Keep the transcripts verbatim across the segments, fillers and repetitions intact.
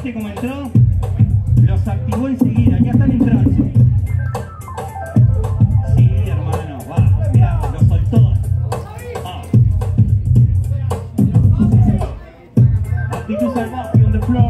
¿Viste cómo entró? Los activó enseguida, ya están en trance. Sí, hermano, va, mirá, lo soltó. Ah. Actitud salvaje on the floor.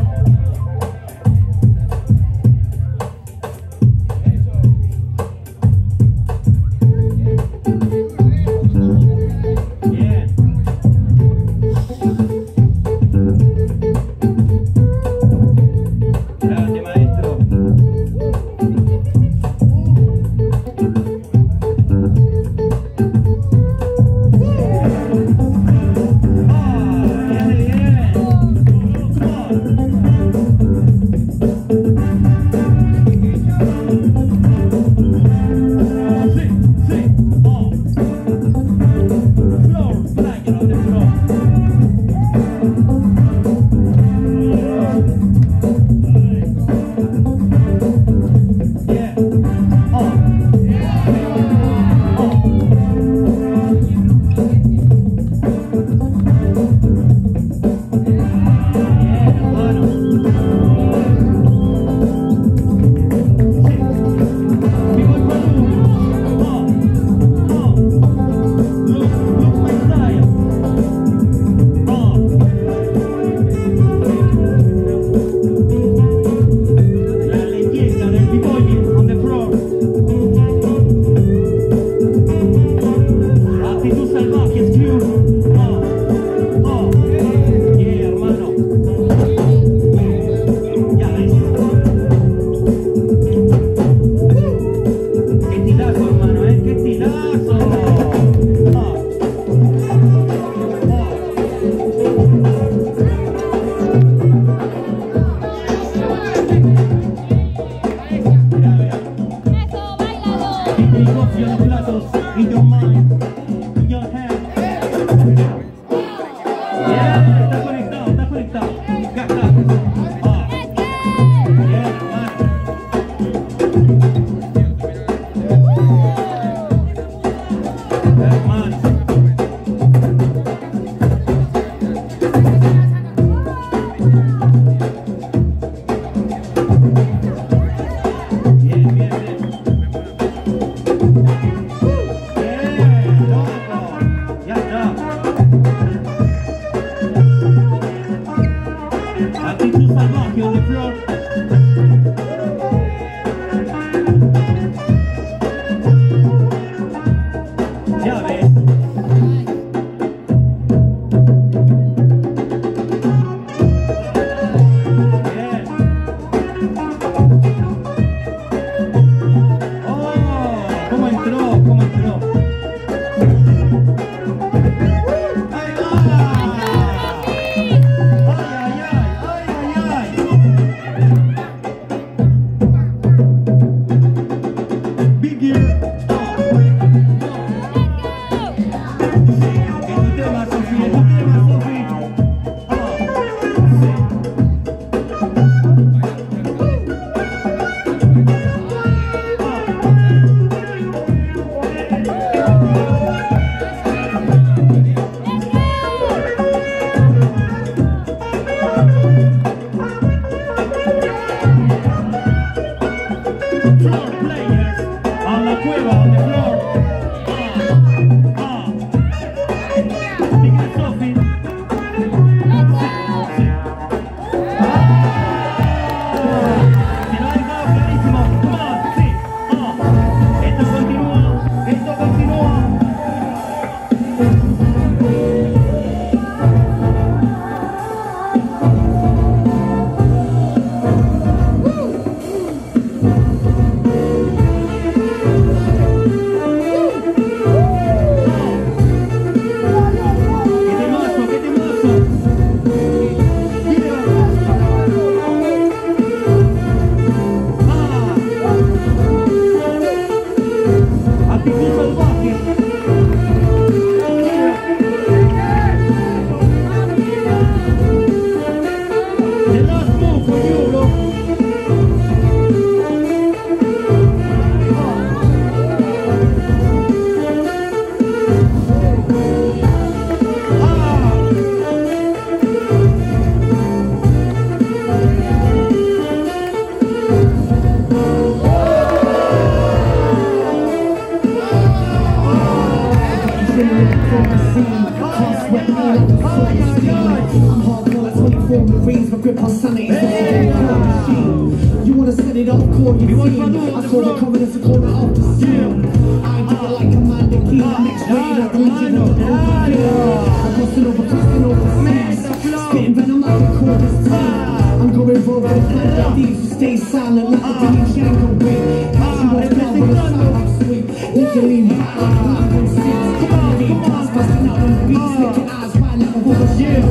Roman Reigns, my grip on sanity is hey, yeah. Machine. You wanna set it off, call your team. I call the confidence a corner off the scene. I ain't doing like Commander Key. Next raid like the legend of the overkill. I'm crossing over, crossing over seas. Spitting venom like a corpus team. I'm going rogue with a plan like these. You stay silent like a Billy Django wing. Catch you off now with a side-up sweep. Literally right like five and six. Come on, deep pass, busting out on the beats. Lick your eyes right like a whole shit.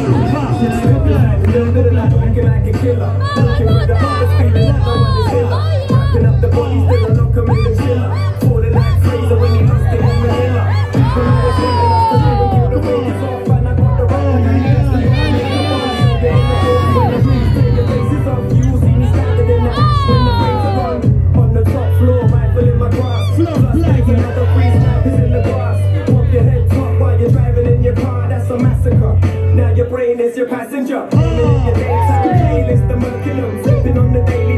Looking like a killer, walking with the hardest feeling that no one is killer. Wrapping up the body, still a lock 'em in the chiller. Falling like Fraser when he lost it in Manila. When I was living off the river, kill the wages off, and I got the road. That's the money, come on, so they in the door. When the breeze take the faces off, you will see me standing in the ash. When the flames are on, on the top floor, rifle in my grass. Floorplayers, another free snipers in the grass. Pop your head top while you're driving in your car, that's a massacre. Now your brain is your passenger. Your daytime playlist, the Merculum, sipping on the daily